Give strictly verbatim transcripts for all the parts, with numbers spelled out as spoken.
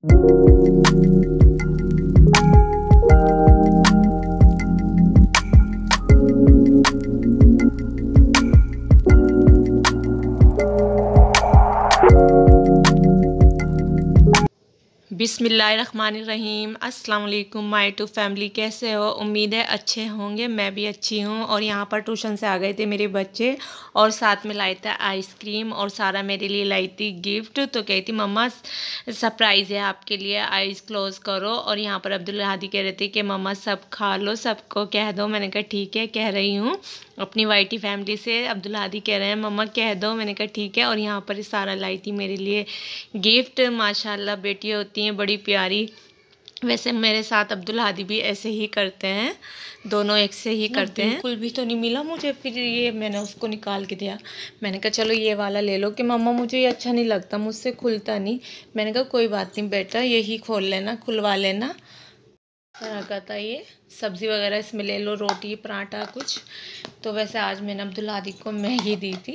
बिस्मिल्लाहिर्रहमानिर्रहीम। अस्सलाम वालेकुम माय टू फैमिली, कैसे हो? उम्मीद है अच्छे होंगे। मैं भी अच्छी हूँ। और यहाँ पर ट्यूशन से आ गए थे मेरे बच्चे और साथ में लाए थे आइसक्रीम और सारा मेरे लिए लाई थी गिफ्ट। तो कहती मम्मा सरप्राइज़ है आपके लिए, आइज़ क्लोज करो। और यहाँ पर अब्दुल हादी कह रहे थे कि मम्मा सब खा लो, सबको कह दो। मैंने कहा ठीक है, कह रही हूँ अपनी वाइटी फैमिली से। अब्दुल हादी कह रहे हैं मम्मा कह दो। मैंने कहा ठीक है। और यहाँ पर सारा लाई थी मेरे लिए गिफ्ट। माशाल्लाह बेटी होती हैं बड़ी प्यारी। वैसे मेरे साथ अब्दुल हादी भी ऐसे ही करते हैं, दोनों एक से ही करते हैं। बिल्कुल भी तो नहीं मिला मुझे, फिर ये मैंने उसको निकाल के दिया। मैंने कहा चलो ये वाला ले लो, कि मम्मा मुझे ये अच्छा नहीं लगता, मुझसे खुलता नहीं। मैंने कहा कोई बात नहीं बेटा, यही खोल लेना, खुलवा लेना। तरह का था ये, सब्ज़ी वगैरह इसमें ले लो, रोटी पराठा कुछ। तो वैसे आज मैंने अब्दुल हादी को मैगी दी थी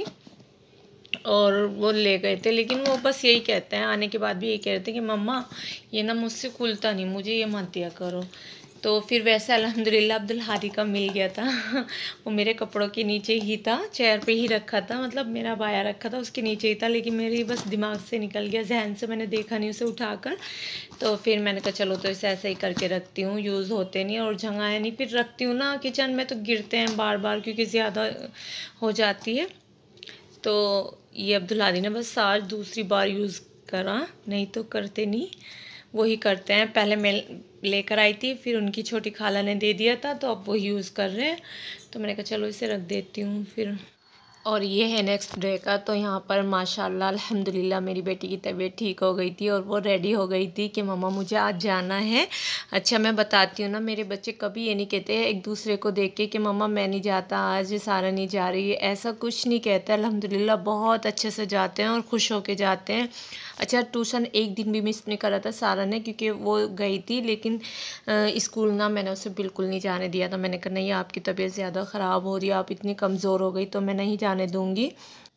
और वो ले गए थे, लेकिन वो बस यही कहते हैं, आने के बाद भी यही कह रहे थे कि मम्मा ये ना मुझसे खुलता नहीं, मुझे ये मत दिया करो। तो फिर वैसे अल्हम्दुलिल्लाह अब्दुल हादी का मिल गया था। वो मेरे कपड़ों के नीचे ही था, चेयर पे ही रखा था, मतलब मेरा बाया रखा था उसके नीचे ही था, लेकिन मेरी बस दिमाग से निकल गया, जहन से मैंने देखा नहीं उसे उठाकर। तो फिर मैंने कहा चलो तो इसे ऐसे ही करके रखती हूँ, यूज़ होते नहीं और जगह है नहीं, फिर रखती हूँ ना किचन में तो गिरते हैं बार बार क्योंकि ज़्यादा हो जाती है। तो ये अब्दुल हादी ने बस आज दूसरी बार यूज़ करा, नहीं तो करते नहीं, वही करते हैं। पहले मैं लेकर आई थी, फिर उनकी छोटी खाला ने दे दिया था, तो अब वो यूज़ कर रहे हैं। तो मैंने कहा चलो इसे रख देती हूँ फिर। और ये है नेक्स्ट डे का। तो यहाँ पर माशाल्लाह अल्हम्दुलिल्लाह मेरी बेटी की तबीयत ठीक हो गई थी और वो रेडी हो गई थी कि मम्मा मुझे आज जाना है। अच्छा मैं बताती हूँ ना, मेरे बच्चे कभी ये नहीं कहते एक दूसरे को देख के कि मम्मा मैं नहीं जाता आज, सारा नहीं जा रही है, ऐसा कुछ नहीं कहते। अल्हम्दुलिल्लाह बहुत अच्छे से जाते हैं और खुश होके जाते हैं। अच्छा ट्यूशन एक दिन भी मिस नहीं करा था सारा ने, क्योंकि वो गई थी, लेकिन स्कूल ना मैंने उसे बिल्कुल नहीं जाने दिया था। मैंने कहा नहीं आपकी तबीयत ज़्यादा ख़राब हो रही है, आप इतनी कमज़ोर हो गई तो मैं नहीं जाने दूँगी।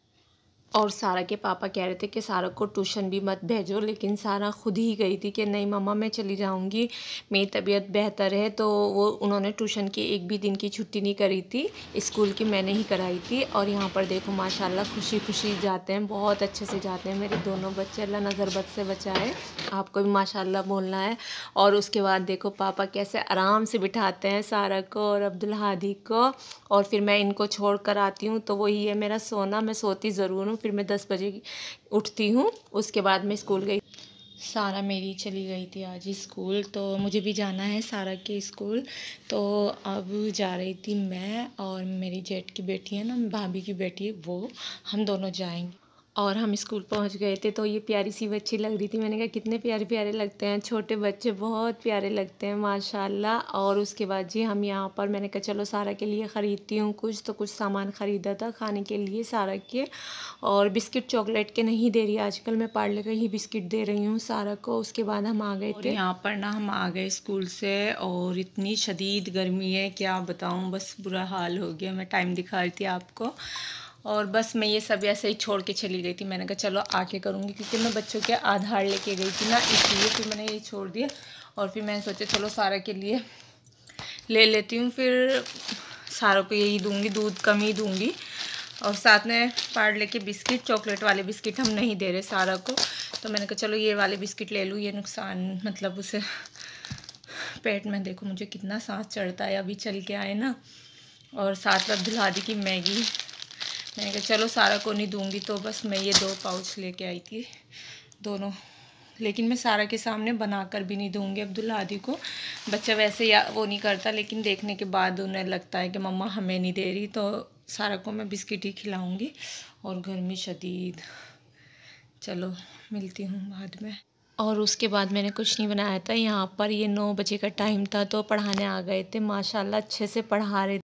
और सारा के पापा कह रहे थे कि सारा को ट्यूशन भी मत भेजो, लेकिन सारा खुद ही गई थी कि नहीं मम्मा मैं चली जाऊंगी, मेरी तबीयत बेहतर है। तो वो उन्होंने ट्यूशन की एक भी दिन की छुट्टी नहीं करी थी, स्कूल की मैंने ही कराई थी। और यहाँ पर देखो माशाल्लाह खुशी खुशी जाते हैं, बहुत अच्छे से जाते हैं मेरे दोनों बच्चे, अल्लाह नज़र बद से बचाए। आपको भी माशाल्लाह बोलना है। और उसके बाद देखो पापा कैसे आराम से बिठाते हैं सारा को और अब्दुल हादी को। और फिर मैं इनको छोड़ कर आती हूँ, तो वही है मेरा सोना, मैं सोती ज़रूर हूँ। फिर मैं दस बजे उठती हूँ, उसके बाद मैं स्कूल गई। सारा मेरी चली गई थी आज स्कूल, तो मुझे भी जाना है सारा के स्कूल। तो अब जा रही थी मैं और मेरी जेठ की बेटी है ना, भाभी की बेटी है, वो हम दोनों जाएंगे। और हम स्कूल पहुंच गए थे, तो ये प्यारी सी बच्ची लग रही थी। मैंने कहा कितने प्यारे प्यारे लगते हैं छोटे बच्चे, बहुत प्यारे लगते हैं माशाल्लाह। और उसके बाद जी हम यहाँ पर, मैंने कहा चलो सारा के लिए ख़रीदती हूँ कुछ, तो कुछ सामान ख़रीदा था खाने के लिए सारा के। और बिस्किट चॉकलेट के नहीं दे रही आजकल, मैं पार्ले का ही बिस्किट दे रही हूँ सारा को। उसके बाद हम आ गए थे यहाँ पर ना, हम आ गए स्कूल से और इतनी शदीद गर्मी है क्या बताऊँ, बस बुरा हाल हो गया। मैं टाइम दिखा रही थी आपको और बस मैं ये सब ऐसे ही छोड़ के चली गई थी। मैंने कहा चलो आके करूँगी, क्योंकि मैं बच्चों के आधार लेके गई थी ना, इसलिए फिर मैंने ये छोड़ दिया। और फिर मैंने सोचा चलो सारा के लिए ले लेती हूँ, फिर सारों को यही दूँगी, दूध कम ही दूँगी। और साथ में पार्ले के बिस्किट, चॉकलेट वाले बिस्किट हम नहीं दे रहे सारा को। तो मैंने कहा चलो ये वाले बिस्किट ले लूँ, ये नुकसान मतलब उसे पेट में, देखो मुझे कितना सांस चढ़ता है, अभी चल के आए ना। और साथ में अब्दुल हादी की मैगी, मैंने कहा चलो सारा को नहीं दूंगी, तो बस मैं ये दो पाउच लेके आई थी दोनों। लेकिन मैं सारा के सामने बनाकर भी नहीं दूंगी अब्दुल हादी को, बच्चा वैसे या वो नहीं करता, लेकिन देखने के बाद उन्हें लगता है कि मम्मा हमें नहीं दे रही, तो सारा को मैं बिस्किट ही खिलाऊंगी। और गर्मी शदीद, चलो मिलती हूँ बाद में। और उसके बाद मैंने कुछ नहीं बनाया था। यहाँ पर ये नौ बजे का टाइम था, तो पढ़ाने आ गए थे, माशाल्लाह अच्छे से पढ़ा रहे थे।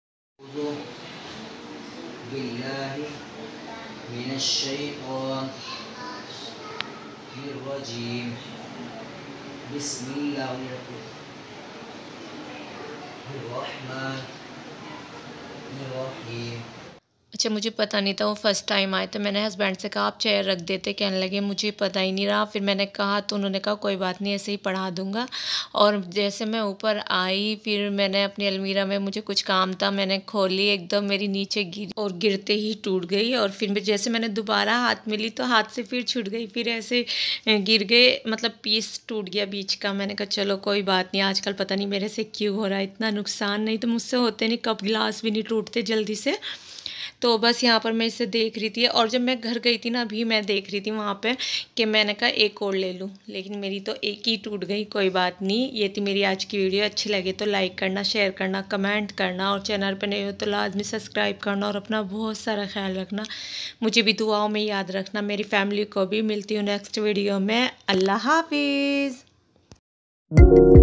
अच्छा, मुझे पता नहीं था, वो फर्स्ट टाइम आए थे। मैंने हस्बैंड से कहा आप चेयर रख देते, कहने लगे मुझे पता ही नहीं रहा। फिर मैंने कहा तो उन्होंने कहा कोई बात नहीं, ऐसे ही पढ़ा दूँगा। और जैसे मैं ऊपर आई, फिर मैंने अपनी अलमीरा में, मुझे कुछ काम था, मैंने खोली, एकदम मेरी नीचे गिरी और गिरते ही टूट गई। और फिर मैं जैसे मैंने दोबारा हाथ में ली तो हाथ से फिर छूट गई, फिर ऐसे अ, गिर गए, मतलब पीस टूट गया बीच का। मैंने कहा चलो कोई बात नहीं, आजकल पता नहीं मेरे से क्यों हो रहा है इतना नुकसान, नहीं तो मुझसे होते नहीं, कप गिलास भी नहीं टूटते जल्दी से। तो बस यहाँ पर मैं इसे देख रही थी, और जब मैं घर गई थी ना, अभी मैं देख रही थी वहाँ पे कि मैंने कहा एक और ले लूँ, लेकिन मेरी तो एक ही टूट गई। कोई बात नहीं। ये थी मेरी आज की वीडियो। अच्छी लगे तो लाइक करना, शेयर करना, कमेंट करना, और चैनल पर नए हो तो लाजमी सब्सक्राइब करना, और अपना बहुत सारा ख्याल रखना। मुझे भी दुआओं में याद रखना, मेरी फैमिली को भी। मिलती हूँ नेक्स्ट वीडियो में। अल्लाह हाफिज़।